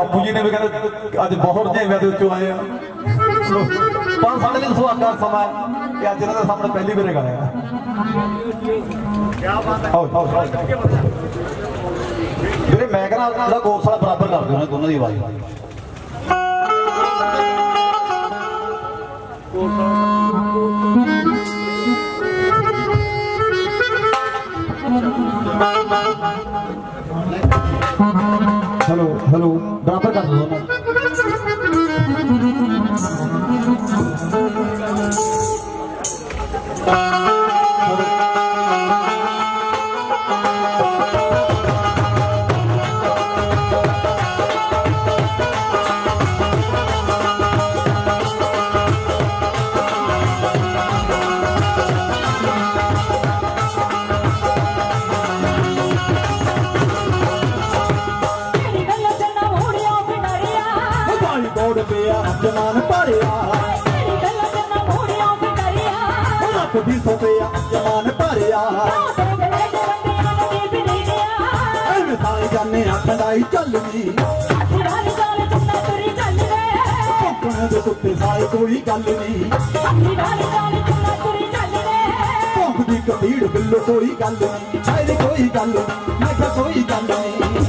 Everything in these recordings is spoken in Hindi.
बापू जी ने भी कहते अज बहुत झेविया के उत्चों आए हैं पर साढ़े लिए सुहागा समा कि अज इन्होंने सामने पहली बार गाया। मेरे मैं कहना कोर्स बराबर कर दो दोनों की आवाज। हेलो हेलो बराबर कर दो दोनों। जमान पारिया जमान पारिया जाने खड़ाई चलनी कुत्ते साए कोई गल नहीं भौंकदी कबीर बिल्लो कोई गल नहीं शायद कोई गल नहीं मैं क्या कोई गल नहीं।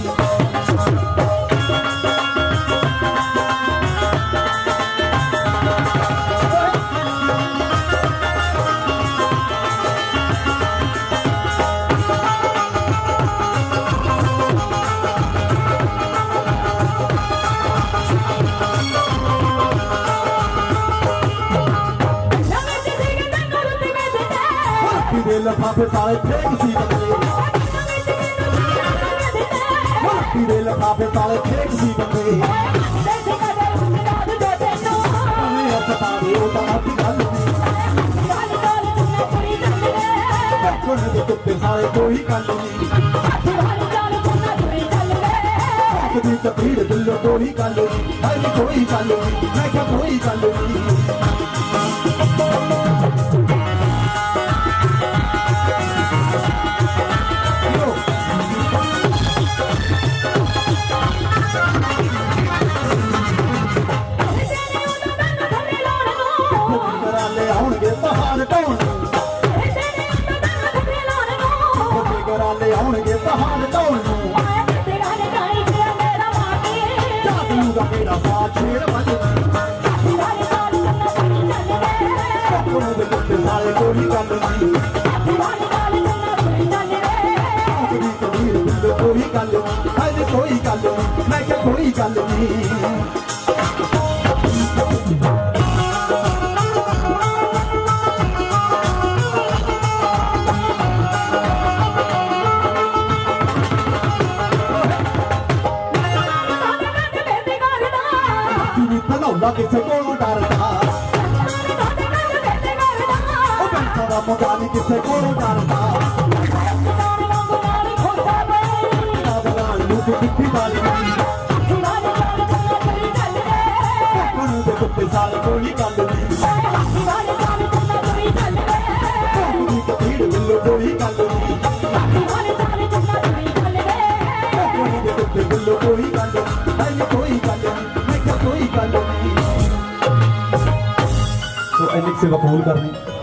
लफाफे सारे फेंक सी बंदे लफाफे सारे फेंक सी बंदे कुत्ते सारे कोई गल नहीं तकरीर दिलो कोई गल नहीं कोई गल नहीं मैं क्या कोई गल नहीं। कोई गल नहीं मैं क्या कोई गल नहीं। किसे को डरता मुंडा नहीं किसे को डरता कुत्ते साल कोई गल नहीं बिल्लो कोई गल नहीं बिल्लो कोई गल नहीं कोई गल नहीं मैं क्या कोई गल नहीं। तो एनिक से कबूल करनी